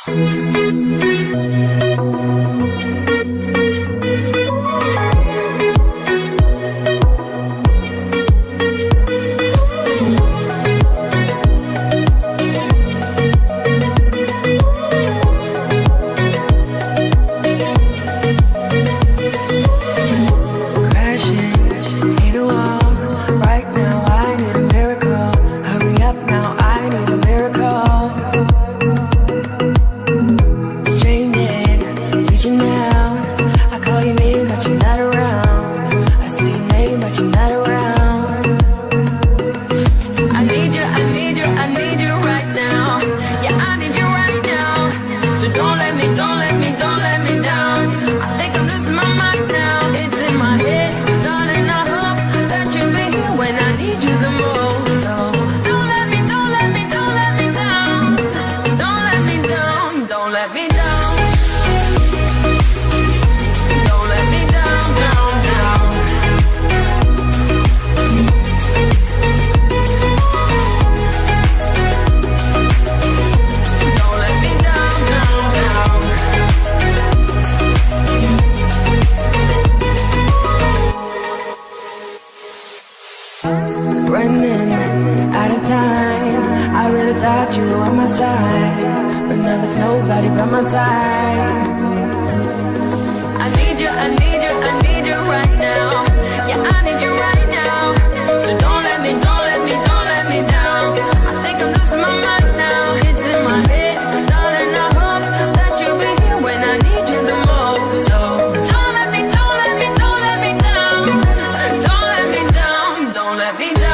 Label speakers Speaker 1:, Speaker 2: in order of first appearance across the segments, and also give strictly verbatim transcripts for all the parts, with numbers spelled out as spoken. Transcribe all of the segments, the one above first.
Speaker 1: Running out of time, I really thought you were on my side, but now there's nobody by my side. I need you, I need you, I need you right now. Yeah, I need you right now. So don't let me, don't let me, don't let me down. I think I'm losing my mind now. It's in my head, darling, I hope that you'll be here when I need you the most. So don't let me, don't let me, don't let me down. Don't let me down, don't let me down.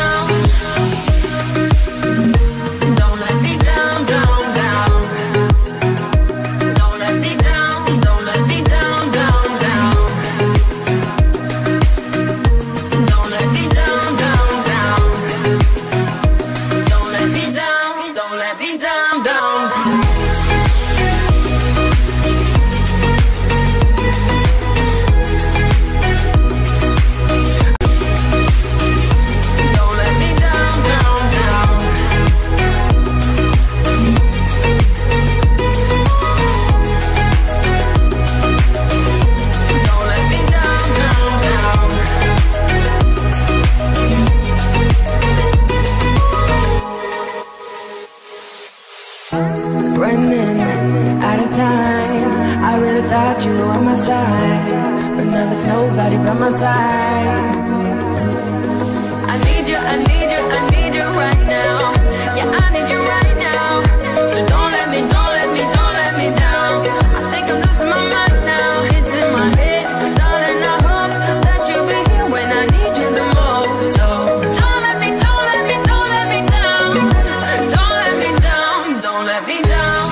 Speaker 1: Running out of time, I really thought you were on my side, but now there's nobody by my side. I need you, I need you, I need you right now. Yeah, I need you right now. So don't let me, don't let me, don't let me down. I think I'm losing my mind now. It's in my head, darling, I hope that you'll be here when I need you the most. So don't let me, don't let me, don't let me down. Don't let me down, don't let me down.